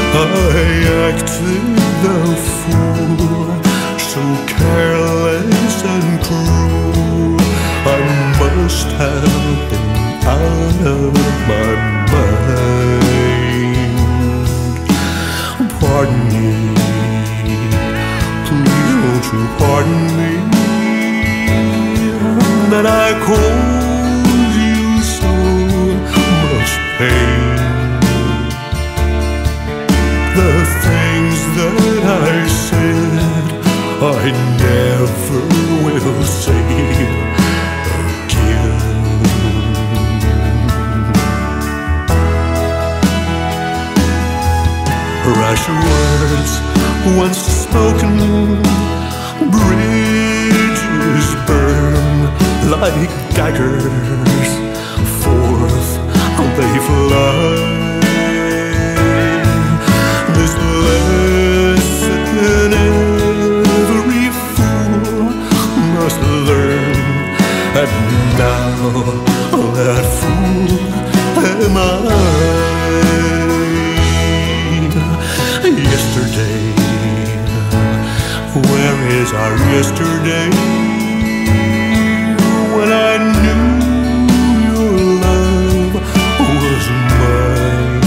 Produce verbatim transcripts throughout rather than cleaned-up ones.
acted the fool, so careless and cruel. I must have been out of my mind. Pardon me, please won't you pardon me, that I caused you so much pain. The things that I said I never will say again. Rash words once spoken, bridges burn like daggers, forth they fly. This lesson every fool must learn, and now that fool am I. Yesterday, where is our yesterday, when I knew your love was mine?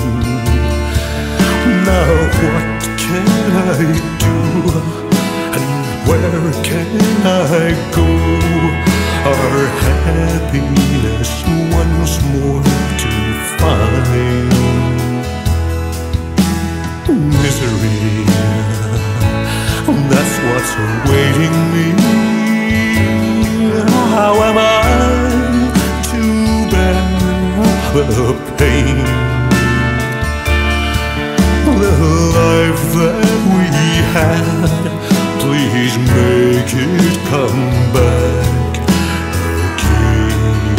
Now what can I do, and where can I go, our happiness once more to find? Misery, that's what's awaiting me. How am I to bear the pain? The life that we had, please make it come back again.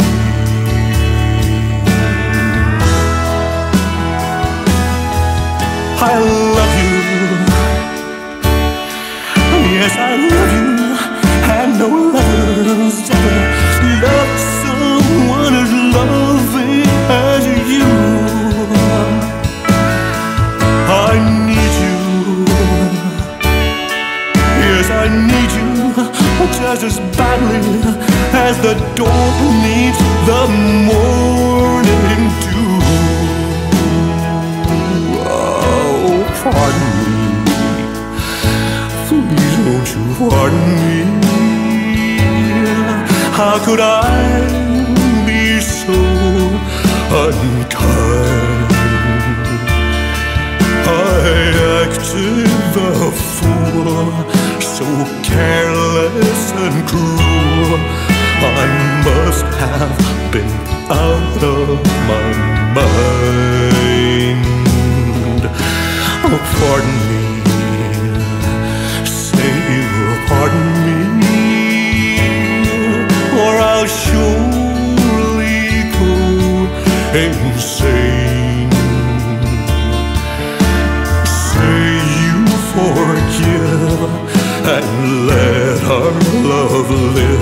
I love you, yes I love you, and no lover's ever loved someone as loving as you. I need you, yes I need you, just as badly as the dawn needs the morning dew. Pardon me, please won't you pardon me, how could I be so unkind? I acted the fool, so careless and cruel. I must have been out of my mind. Oh, pardon me, say you'll pardon me, or I'll surely go insane. Say you forgive and let our love live